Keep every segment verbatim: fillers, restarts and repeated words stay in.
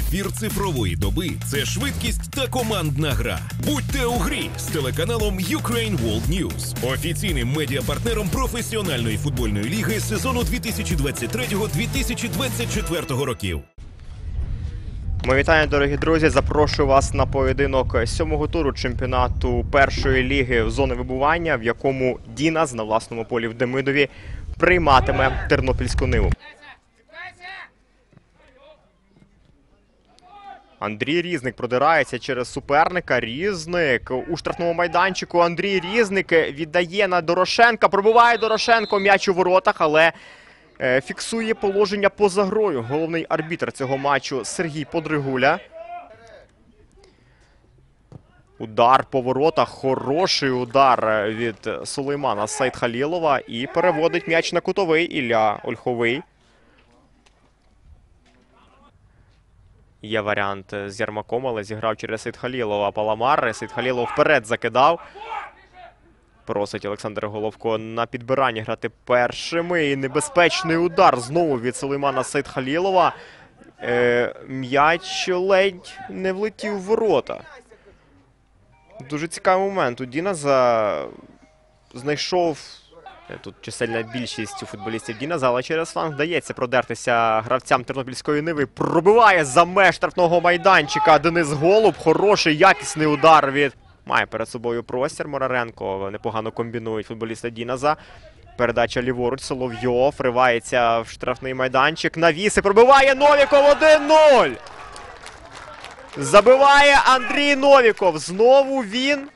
Ефір цифрової доби – це швидкість та командна гра. Будьте у грі з телеканалом Ukraine World News, офіційним медіапартнером професіональної футбольної ліги сезону дві тисячі двадцять третього - дві тисячі двадцять четвертого років. Ми вітаємо, дорогі друзі, запрошую вас на поєдинок сьомого туру чемпіонату першої ліги в зони вибування, в якому Дінас на власному полі в Демидові прийматиме Тернопільську Ниву. Андрій Різник продирається через суперника. Різник у штрафному майданчику. Андрій Різник віддає на Дорошенка. Пробиває Дорошенко м'яч у воротах, але е, фіксує положення поза грою. Головний арбітр цього матчу Сергій Подригуля. Удар по воротах. Хороший удар від Сулеймана Сайдхалілова. І переводить м'яч на кутовий Ілля Ольховий. Є варіант з Ярмаком, але зіграв через Сайдхалілова Паламар. Сайдхалілов вперед закидав. Просить Олександр Головко на підбиранні грати першими. І небезпечний удар знову від Сулеймана Сайдхалілова. Е, м'яч ледь не влетів в ворота. Дуже цікавий момент. У Дінаса знайшов... Тут чисельна більшість у футболістів Дінаса, але через фланг вдається продертися гравцям Тернопільської Ниви. Пробиває за меж штрафного майданчика Денис Голуб. Хороший, якісний удар від... Має перед собою простір Мораренко. Непогано комбінують футболісти Дінаса. Передача ліворуч. Соловйов вривається в штрафний майданчик. Навіс і пробиває Новіков один нуль. Забиває Андрій Новіков. Знову він...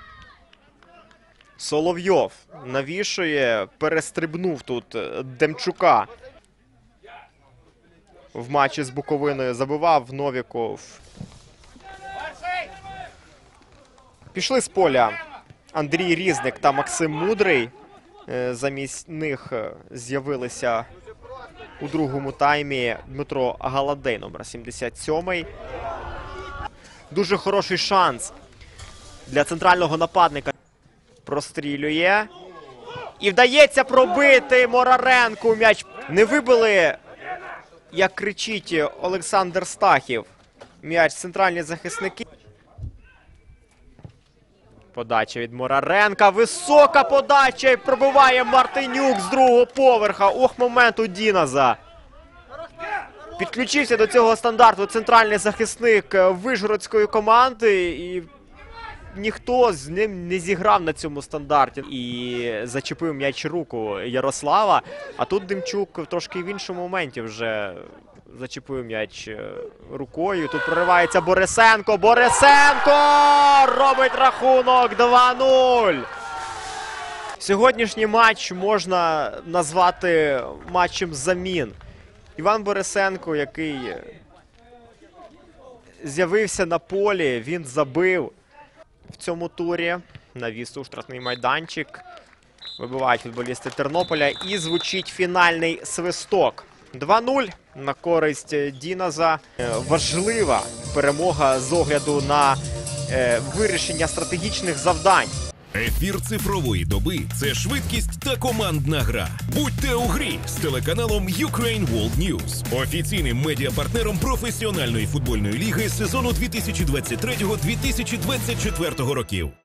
Соловйов навішує, перестрибнув тут Демчука. В матчі з Буковиною забивав Новіков. Пішли з поля Андрій Різник та Максим Мудрий. Замість них з'явилися у другому таймі Дмитро Галадей, номер сімдесят сьомий. Дуже хороший шанс для центрального нападника. Прострілює. І вдається пробити Мораренку. М'яч не вибили, як кричить Олександр Стахів. М'яч центральні захисники. Подача від Мораренка. Висока подача. І пробиває Мартинюк з другого поверха. Ох, момент у Дінаса. Підключився до цього стандарту центральний захисник вишгородської команди. І ніхто з ним не зіграв на цьому стандарті. І зачепив м'яч руку Ярослава. А тут Демчук трошки в іншому моменті вже зачепив м'яч рукою. Тут проривається Борисенко. Борисенко робить рахунок два нуль. Сьогоднішній матч можна назвати матчем замін. Іван Борисенко, який з'явився на полі, він забив в цьому турі. Навіс у штрафний майданчик. Вибивають футболісти Тернополя. І звучить фінальний свисток. два нуль на користь Дінаса. Важлива перемога з огляду на е, вирішення стратегічних завдань. Ефір цифрової доби – це швидкість та командна гра. Будьте у грі з телеканалом Ukraine World News, офіційним медіапартнером професіональної футбольної ліги сезону дві тисячі двадцять третього - дві тисячі двадцять четвертого років.